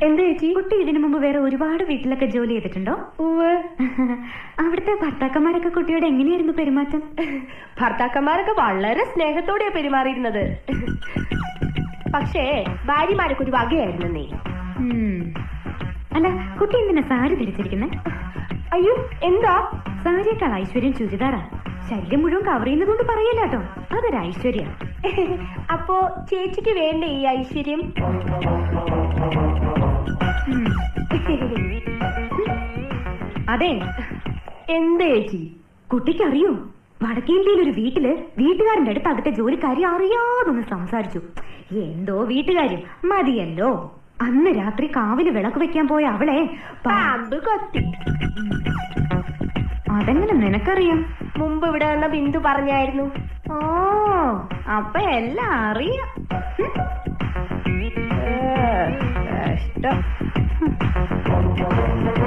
എന്താ ചേച്ചി? കുട്ടി ഇതിനു മുമ്പ് വേറെ ഒരുപാട് വീട്ടിലൊക്കെ ജോലി ചെയ്തിട്ടുണ്ടോ? അവിടുത്തെ ഭർത്താക്കന്മാരൊക്കെ കുട്ടിയോട് എങ്ങനെയായിരുന്നു പെരുമാറ്റം? ഭർത്താക്കന്മാരൊക്കെ വളരെ സ്നേഹത്തോടെയാ പെരുമാറിയിരുന്നത്. പക്ഷേ ഭാര്യമാരൊക്കെ ഒരു വകയായിരുന്നേ. അല്ല, കുട്ടി എന്തിനാ സാരി ധരിച്ചിരിക്കുന്നേ? അയ്യോ, എന്താ? സാരിയേക്കാൾ ഐശ്വര്യം ചുരിദാറാ. ശരീരം മുഴുവൻ കവർ ചെയ്യുന്നതുകൊണ്ട് പറയല്ല കേട്ടോ, അതൊരു ഐശ്വര്യ. അപ്പോ ചേച്ചിക്ക് വേണ്ടേ ഈ ഐശ്വര്യം? അതെ. എന്താ ചേച്ചി? കുട്ടിക്കറിയോ, വടക്കേ ഇന്ത്യയിൽ ഒരു വീട്ടില് വീട്ടുകാരന്റെ അടുത്ത് അകത്തെ ജോലിക്കാരി അറിയാതൊന്ന് സംസാരിച്ചു. എന്തോ വീട്ടുകാരും മതിയല്ലോ. അന്ന് രാത്രി കാവില് വിളക്ക് വെക്കാൻ പോയ അവളെ പാമ്പ് കൊത്തി. അതെങ്ങനെ നിനക്കറിയാം? മുമ്പ് ഇവിടെ വന്ന ബിന്ദു പറഞ്ഞായിരുന്നു. ഓ, അപ്പൊ എല്ലാം അറിയാം. കഷ്ടം.